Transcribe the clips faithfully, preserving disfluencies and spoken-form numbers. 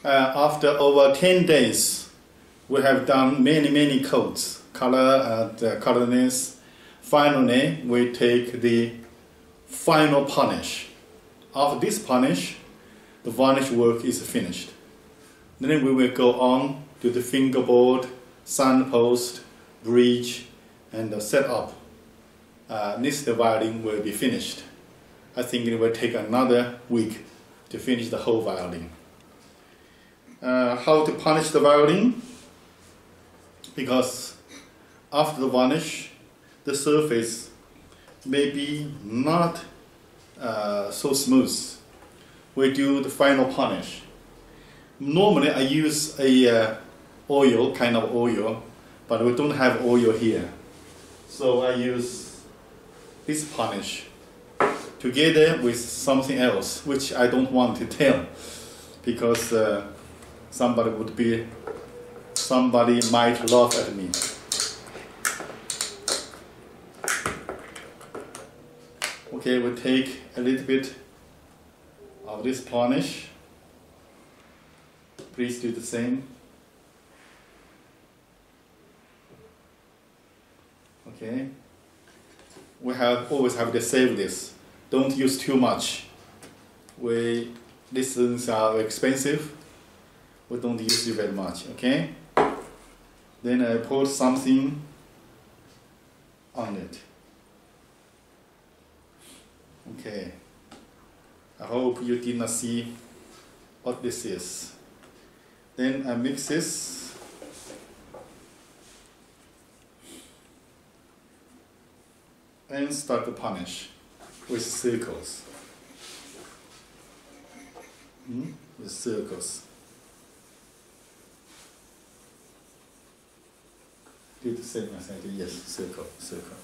Uh, after over ten days, we have done many, many coats, color and uh, colorness. Finally, we take the final polish. After this polish, the varnish work is finished. Then we will go on to the fingerboard, signpost, bridge, and the setup. Uh, this the violin will be finished. I think it will take another week to finish the whole violin. Uh, how to polish the violin? Because after the varnish, the surface may be not uh, so smooth. We do the final polish. Normally I use a uh, oil, kind of oil, but we don't have oil here. So I use this polish together with something else, which I don't want to tell, because uh, somebody would be, somebody might laugh at me. Okay, we take a little bit of this varnish. Please do the same. Okay. We have always have to save this. Don't use too much. We these things are expensive. We don't use it very much. Okay. Then I put something on it. Okay. I hope you did not see what this is. Then I mix this. And start to punish with circles. Hmm? With circles. Do the same as I did. Yes, circle, circle.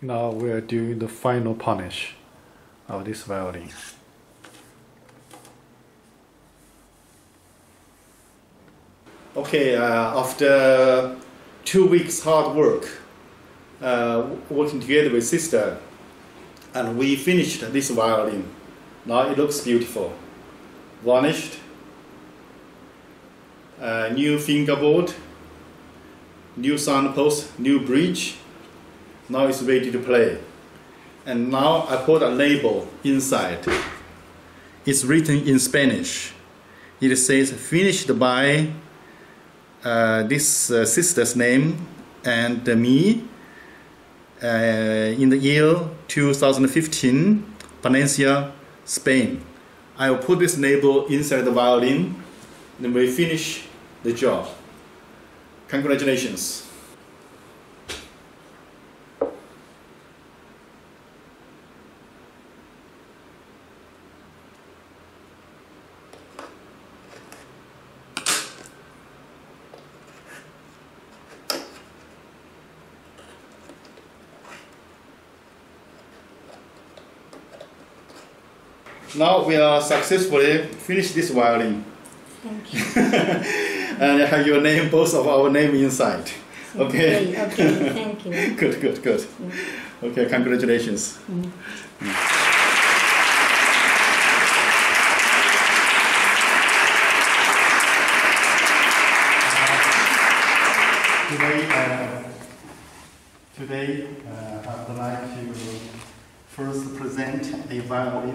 Now we are doing the final polish of this violin. Okay, uh, after two weeks hard work, uh, working together with sister, and we finished this violin. Now it looks beautiful, varnished, uh, new fingerboard, new sound post, new bridge. Now it's ready to play. And now I put a label inside. It's written in Spanish. It says finished by uh, this uh, sister's name and uh, me uh, in the year two thousand fifteen, Valencia, Spain. I will put this label inside the violin, and we finish the job. Congratulations. Now we are successfully finished this violin. Thank you. And you have your name, both of our name inside. Okay. Okay, okay, thank you. Good, good, good. Mm. Okay, congratulations. Mm. Mm. Today, uh, today uh, I would like to first present a violin.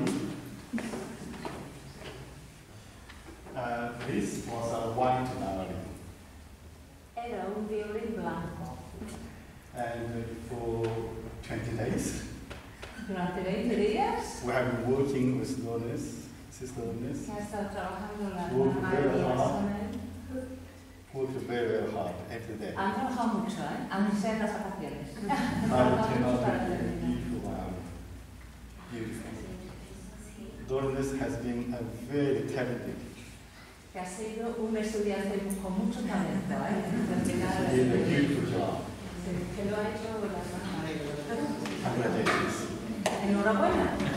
Uh, this was a white violin. Era un violín blanco. And for twenty days, Durante veinte días, we have been working with Lourdes, Sister Lourdes. que ha estado trabajando la Work hermana very María hard. con él. Worked very, very hard every day. Han trabajado mucho, ¿eh? Aunque sea en las vacaciones. Now it turned out to be a beautiful violin. Beautiful. Lourdes has been a very talented. Que ha sido un estudiante con mucho talento, ¿eh? She did a beautiful job. Que lo ha hecho la hermana María. Congratulations. Enhorabuena.